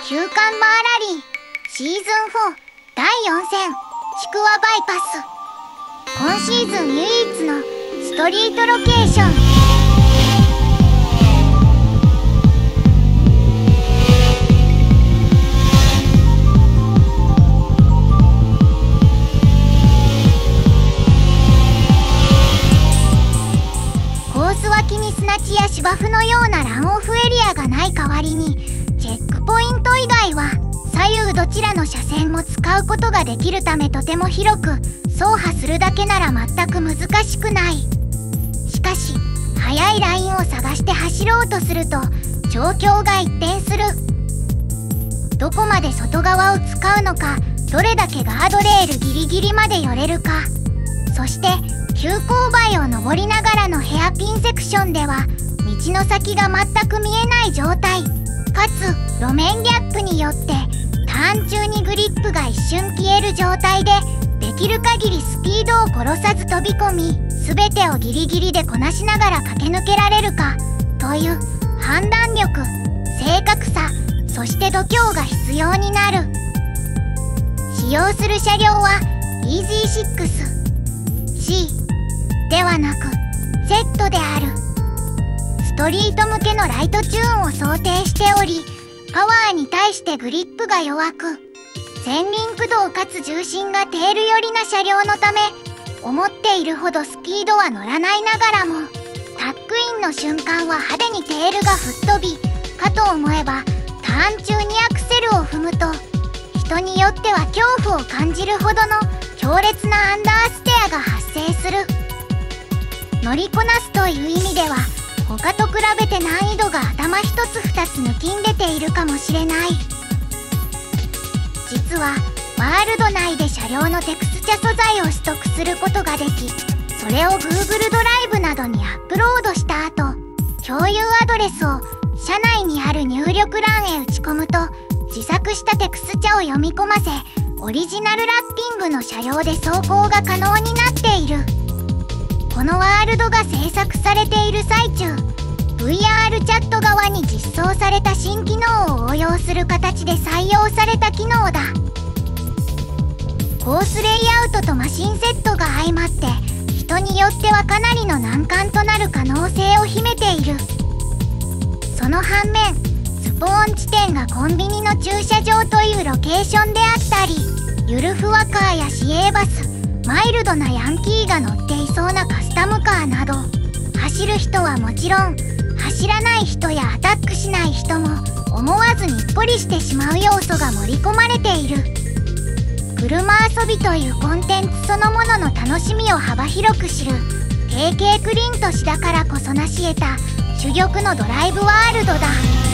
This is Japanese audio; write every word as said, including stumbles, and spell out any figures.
旧館バーラリーシーズンフォーだいよん戦ちくわバイパス。今シーズン唯一のストリートロケーション。コース脇に砂地や芝生のようなランオフエリアがない代わりに、チェックポイント以外は左右どちらの車線も使うことができるため、とても広く走破するだけなら全く難しくない。しかし速いラインを探して走ろうとすると状況が一変する。どこまで外側を使うのか、どれだけガードレールギリギリまで寄れるか、そして急勾配を登りながらのヘアピンセクションでは道の先が全く見えない状態、かつ路面ギャップによってターン中にグリップが一瞬消える状態で、できる限りスピードを殺さず飛び込み、全てをギリギリでこなしながら駆け抜けられるかという判断力、正確さ、そして度胸が必要になる。使用する車両は イージーシックスシー ではなく ゼット である。ストリート向けのライトチューンを想定しており、パワーに対してグリップが弱く、前輪駆動かつ重心がテール寄りな車両のため、思っているほどスピードは乗らないながらも、タックインの瞬間は派手にテールが吹っ飛び、かと思えばターン中にアクセルを踏むと、人によっては恐怖を感じるほどの強烈なアンダーステアが発生する。乗りこなすという意味では他と比べて難易度が頭一つ二つ抜きんでているかもしれない。実はワールド内で車両のテクスチャ素材を取得することができ、それを Google ドライブなどにアップロードした後、共有アドレスを車内にある入力欄へ打ち込むと、自作したテクスチャを読み込ませ、オリジナルラッピングの車両で走行が可能になっている。このワールドが制作されている最中、 ブイアール チャット側に実装された新機能を応用する形で採用された機能だ。コースレイアウトとマシンセットが相まって、人によってはかなりの難関となる可能性を秘めている。その反面、スポーン地点がコンビニの駐車場というロケーションであったり、ゆるふわカーや市営バス、マイルドなヤンキーが乗っていそうなカスタムカーなど、走る人はもちろん、走らない人やアタックしない人も思わずにっこりしてしまう要素が盛り込まれている。車遊びというコンテンツそのものの楽しみを幅広く知る ケーケー クリント氏だからこそ成し得た珠玉のドライブワールドだ。